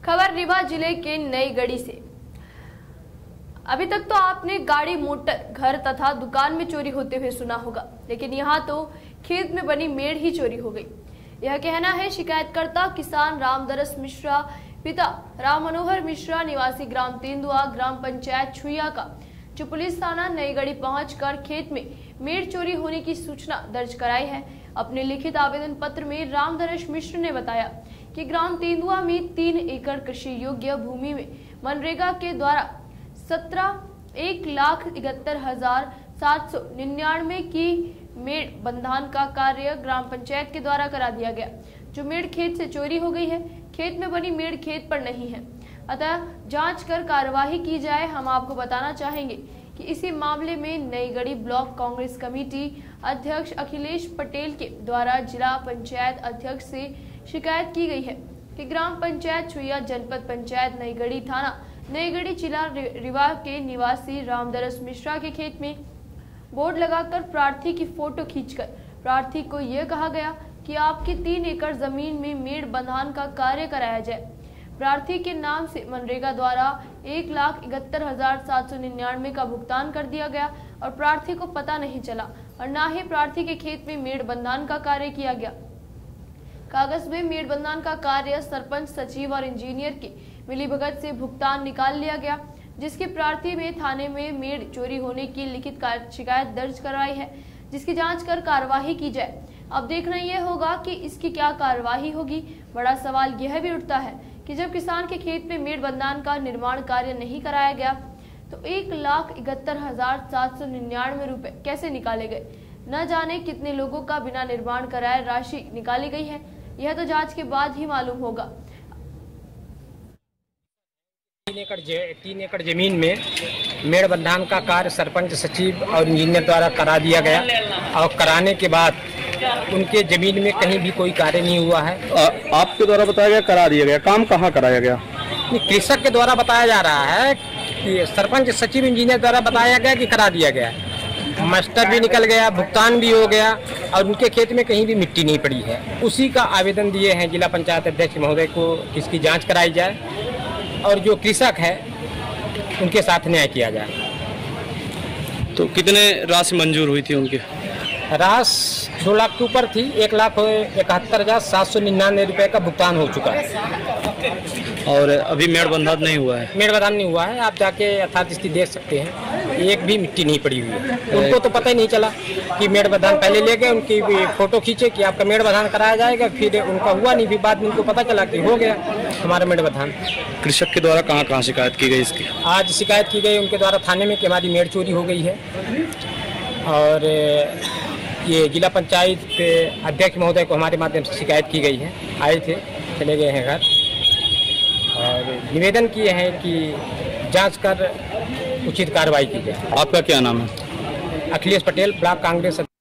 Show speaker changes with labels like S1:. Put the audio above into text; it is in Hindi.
S1: खबर रीवा जिले के नई गढ़ी से। अभी तक तो आपने गाड़ी, मोटर, घर तथा दुकान में चोरी होते हुए सुना होगा, लेकिन यहाँ तो खेत में बनी मेड़ ही चोरी हो गई। यह कहना है शिकायतकर्ता किसान रामदरस मिश्रा, पिता राम मनोहर मिश्रा, निवासी ग्राम तेंदुआ, ग्राम पंचायत छुइया का, जो पुलिस थाना नई गढ़ी पहुंचकर खेत में मेड़ चोरी होने की सूचना दर्ज कराई है। अपने लिखित आवेदन पत्र में रामदरस मिश्र ने बताया कि ग्राम तेंदुआ में 3 एकड़ कृषि योग्य भूमि में मनरेगा के द्वारा 1,71,799 की मेड़ बंधान का कार्य ग्राम पंचायत के द्वारा करा दिया गया, जो मेड़ खेत से चोरी हो गई है। खेत में बनी मेड़ खेत पर नहीं है, अतः जांच कर कार्यवाही की जाए। हम आपको बताना चाहेंगे कि इसी मामले में नई गढ़ी ब्लॉक कांग्रेस कमेटी अध्यक्ष अखिलेश पटेल के द्वारा जिला पंचायत अध्यक्ष से शिकायत की गई है कि ग्राम पंचायत छुइया, जनपद पंचायत नई गढ़ी, थाना नई गढ़ी, जिला रीवा के निवासी रामदरस मिश्रा के खेत में बोर्ड लगाकर प्रार्थी की फोटो खींचकर प्रार्थी को यह कहा गया कि आपकी 3 एकड़ जमीन में मेड़ बंधान का कार्य कराया जाए। प्रार्थी के नाम से मनरेगा द्वारा 1,71,799 का भुगतान कर दिया गया और प्रार्थी को पता नहीं चला और न ही प्रार्थी के खेत में मेड़ बंधान का कार्य किया गया। कागज में मेड़ बंधान का कार्य सरपंच, सचिव और इंजीनियर की मिलीभगत से भुगतान निकाल लिया गया, जिसकी प्रार्थी में थाने में मेड़ चोरी होने की लिखित शिकायत दर्ज कराई है, जिसकी जांच कर कार्यवाही की जाए। अब देखना यह होगा कि इसकी क्या कार्यवाही होगी। बड़ा सवाल यह भी उठता है कि जब किसान के खेत में मेड़ बंधान का निर्माण कार्य नहीं कराया गया तो 1,71,799 रुपए कैसे निकाले गए। न जाने कितने लोगों का बिना निर्माण कराए राशि निकाली गई है, यह तो जांच के बाद ही मालूम होगा।
S2: 3 एकड़ जमीन में मेड़ बंधान का कार्य सरपंच, सचिव और इंजीनियर द्वारा करा दिया गया और कराने के बाद उनके जमीन में कहीं भी कोई कार्य नहीं हुआ है।
S3: आपके द्वारा बताया गया करा दिया गया, काम कहाँ कराया गया?
S2: कृषक के द्वारा बताया जा रहा है कि सरपंच, सचिव, इंजीनियर द्वारा बताया गया कि करा दिया गया, मास्टर भी निकल गया, भुगतान भी हो गया और उनके खेत में कहीं भी मिट्टी नहीं पड़ी है। उसी का आवेदन दिए हैं जिला पंचायत अध्यक्ष महोदय को, इसकी जांच कराई जाए और जो कृषक है उनके साथ न्याय किया जाए।
S3: तो कितने राशि मंजूर हुई थी उनकी?
S2: राशि 2 लाख के ऊपर थी। 1,71,799 रुपए का भुगतान हो चुका है
S3: और अभी मेड़ बंधान नहीं हुआ है।
S2: मेड़ बंधान नहीं हुआ है, आप जाके यथार्थ स्थिति देख सकते हैं, एक भी मिट्टी नहीं पड़ी हुई है। उनको तो पता ही नहीं चला कि मेड़ बंधान पहले ले गए, उनकी फोटो खींचे कि आपका मेड़ बंधान कराया जाएगा, फिर उनका हुआ नहीं, फिर बाद में उनको पता चला कि हो गया हमारा मेड़ बंधान।
S3: कृषक के द्वारा कहाँ कहाँ शिकायत की गई इसकी?
S2: आज शिकायत की गई उनके द्वारा थाने में कि हमारी मेड़ चोरी हो गई है और ये जिला पंचायत अध्यक्ष महोदय को हमारे माध्यम से शिकायत की गई है। आए थे, चले गए हैं घर और निवेदन किए हैं कि जांच कर उचित कार्रवाई की जाए।
S3: आपका क्या नाम है?
S2: अखिलेश पटेल, ब्लॉक कांग्रेस।